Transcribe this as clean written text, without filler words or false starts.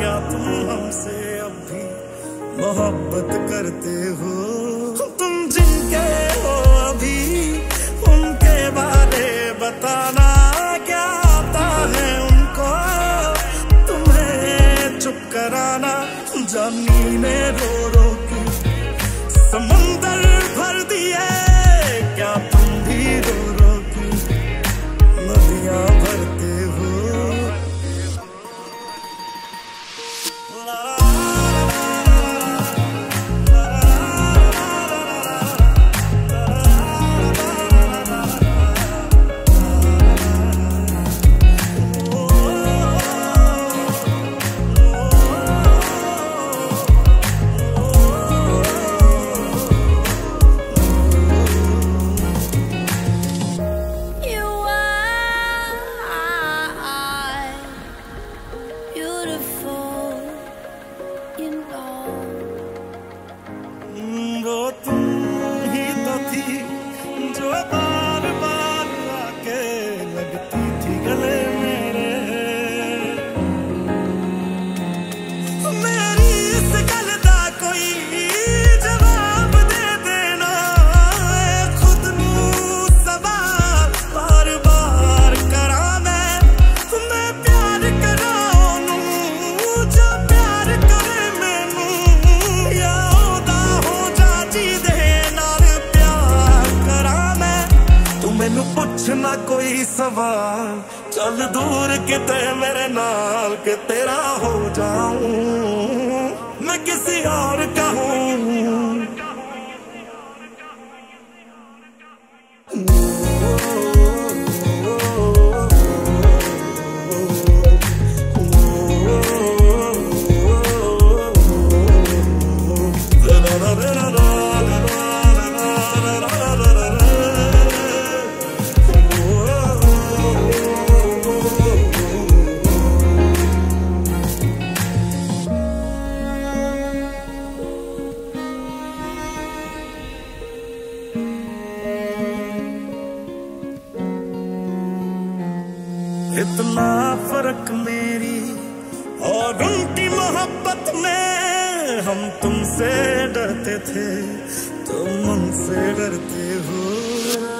क्या तुम हमसे अब भी मोहब्बत करते हो? तुम जिनके हो अभी उनके बारे बताना, क्या आता है उनको तुम्हें चुप कराना? जानी ने रो रो के समंदर भर दिए, क्या तुम भी रो रो के नदियां भरते हो? वो तुम ही तो थी जो बार बार आके लगती थी गले मेरे। मेरी इस गल दा कोई जवाब दे देना, खुद नू सवाल बार बार करा मैं प्यार करा ओनू जो प्यार करे मैनू, या मैनू पुछना कोई सवाल, चल दूर किते मेरे नाल के तेरा हो जाऊं मैं किसी और का हूं। इतना फर्क मेरी और उनकी मोहब्बत में, हम तुमसे डरते थे तुम उनसे डरते हो।